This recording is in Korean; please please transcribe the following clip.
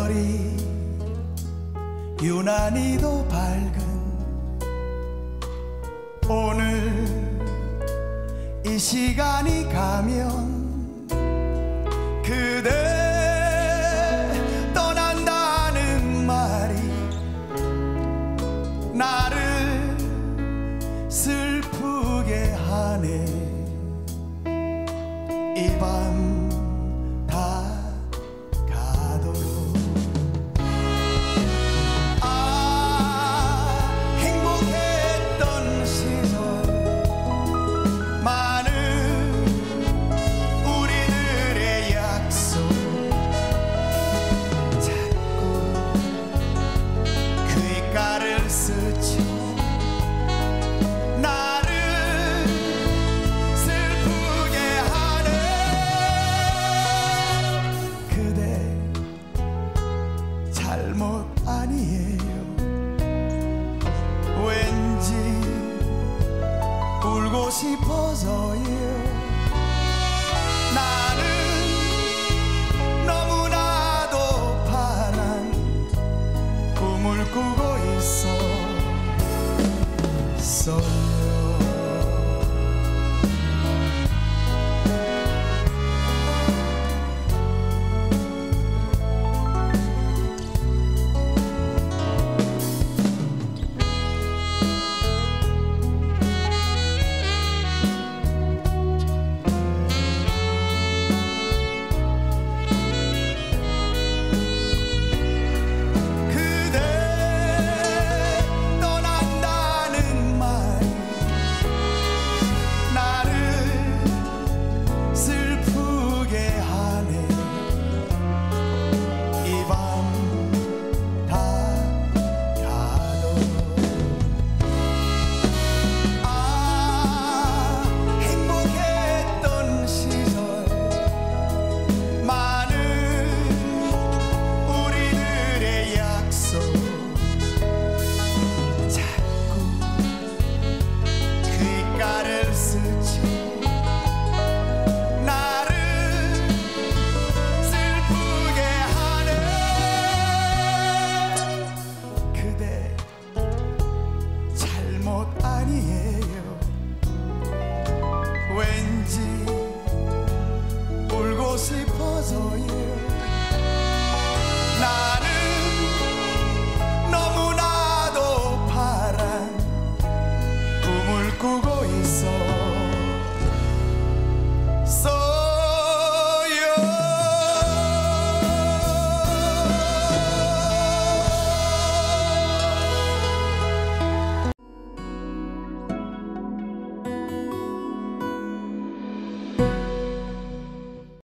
별이 유난히도 밝은 오늘 이 시간이 가면 그대 떠난다는 말이 나를 슬프게 하네. 이 밤 다 가도록 행복했던 시절 많은 우리들의 약속 자꾸 귓가를 스쳐 나를 슬프게 하네. 그대 잘못 아니에요. 왠지 울고 싶어서요. 나는